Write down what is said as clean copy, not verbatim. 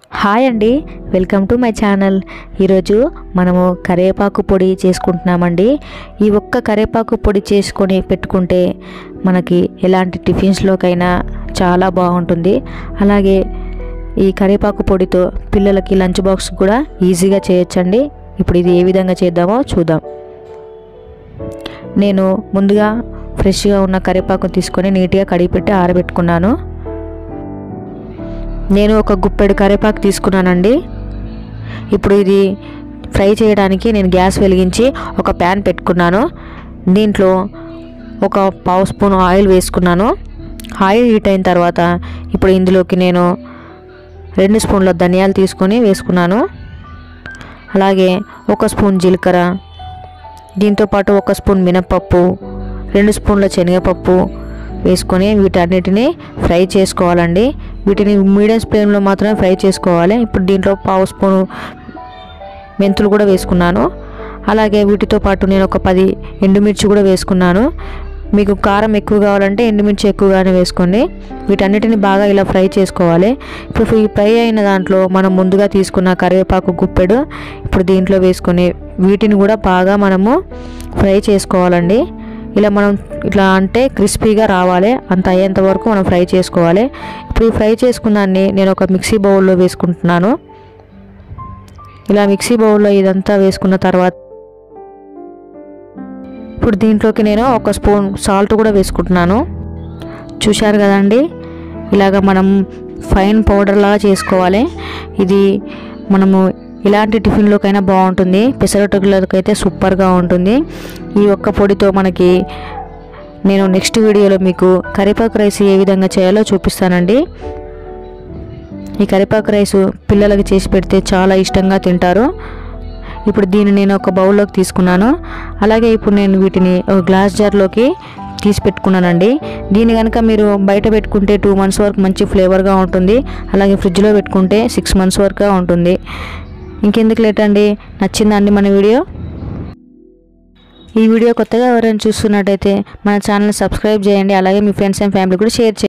Hi అండి, welcome to my channel. ఈరోజు మనము కరివేపాకు పొడి చేసుకుంటున్నామండి. ఈ ఒక్క కరివేపాకు పొడి చేసుకొని పెట్టుకుంటే మనకి ఎలాంటి టిఫిన్స్లోకైనా చాలా బాగుంటుంది. అలాగే ఈ కరివేపాకు పొడితో పిల్లలకి లంచ్ బాక్స్ కూడా ఈజీగా చేయొచ్చండి. ఇప్పుడు ఇది ఏ విధంగా చేద్దామో చూద్దాం. నేను ముందుగా ఫ్రెష్గా ఉన్న కరివేపాకును తీసుకొని నీట్గా కడిగి పెట్టి ఆరబెట్టుకున్నాను. నేను ఒక గుప్పెడు కరివేపాకు తీసుకున్నానండి. ఇప్పుడు ఇది ఫ్రై చేయడానికి నేను గ్యాస్ వెలిగించి ఒక ప్యాన్ పెట్టుకున్నాను. దీంట్లో ఒక పావు స్పూన్ ఆయిల్ వేసుకున్నాను. ఆయిల్ హీట్ అయిన తర్వాత ఇప్పుడు ఇందులోకి నేను 2 స్పూన్ల ధనియాలు తీసుకొని వేసుకున్నాను. అలాగే 1 స్పూన్ జీలకర్ర, దీంతోపాటు 1 స్పూన్ మినపప్పు, 2 స్పూన్ల శనగపప్పు వేసుకొని వీటన్నిటిని ఫ్రై చేసుకోవాలండి. వీటిని మీడియం ఫ్లేమ్లో మాత్రమే ఫ్రై చేసుకోవాలి. ఇప్పుడు దీంట్లో పావు స్పూను మెంతులు కూడా వేసుకున్నాను. అలాగే వీటితో పాటు నేను ఒక 10 ఎండుమిర్చి కూడా వేసుకున్నాను. మీకు కారం ఎక్కువ కావాలంటే ఎండుమిర్చి ఎక్కువగానే వేసుకోండి. వీటన్నిటిని బాగా ఇలా ఫ్రై చేసుకోవాలి. ఇప్పుడు ఈ ఫ్రై అయిన దాంట్లో మనం ముందుగా తీసుకున్న కరివేపాకు గుప్పెడు ఇప్పుడు దీంట్లో వేసుకొని వీటిని కూడా బాగా మనము ఫ్రై చేసుకోవాలండి. ఇలా మనం ఇట్లా అంటే క్రిస్పీగా రావాలి, అంత అయ్యేంత వరకు మనం ఫ్రై చేసుకోవాలి. ఇప్పుడు ఈ ఫ్రై చేసుకున్నాన్ని నేను ఒక మిక్సీ బౌల్లో వేసుకుంటున్నాను. ఇలా మిక్సీ బౌల్లో ఇదంతా వేసుకున్న తర్వాత ఇప్పుడు దీంట్లోకి నేను 1 స్పూన్ సాల్ట్ కూడా వేసుకుంటున్నాను. చూశారు కదండి, ఇలాగ మనం ఫైన్ పౌడర్ లాగా చేసుకోవాలి. ఇది మనము ఇలాంటి టిఫిన్లోకైనా బాగుంటుంది, పెసరట్టులకైతే సూపర్గా ఉంటుంది. ఈ ఒక్క పొడితో మనకి నేను నెక్స్ట్ వీడియోలో మీకు కరివేపాకు రైస్ ఏ విధంగా చేయాలో చూపిస్తానండి. ఈ కరివేపాకు రైస్ పిల్లలకి చేసి పెడితే చాలా ఇష్టంగా తింటారు. ఇప్పుడు దీన్ని నేను ఒక బౌల్లోకి తీసుకున్నాను. అలాగే ఇప్పుడు నేను వీటిని ఒక గ్లాస్ జార్లోకి తీసి పెట్టుకున్నానండి. దీన్ని కనుక మీరు బయట పెట్టుకుంటే 2 మంత్స్ వరకు మంచి ఫ్లేవర్గా ఉంటుంది. అలాగే ఫ్రిడ్జ్లో పెట్టుకుంటే 6 మంత్స్ వరకు ఉంటుంది. ఇంకెందుకు లేట్ అండి, నచ్చిందండి మన వీడియో? ఈ వీడియో కొత్తగా ఎవరైనా చూస్తున్నట్టయితే మన ఛానల్ని సబ్స్క్రైబ్ చేయండి. అలాగే మీ ఫ్రెండ్స్ అండ్ ఫ్యామిలీ కూడా షేర్ చేయండి.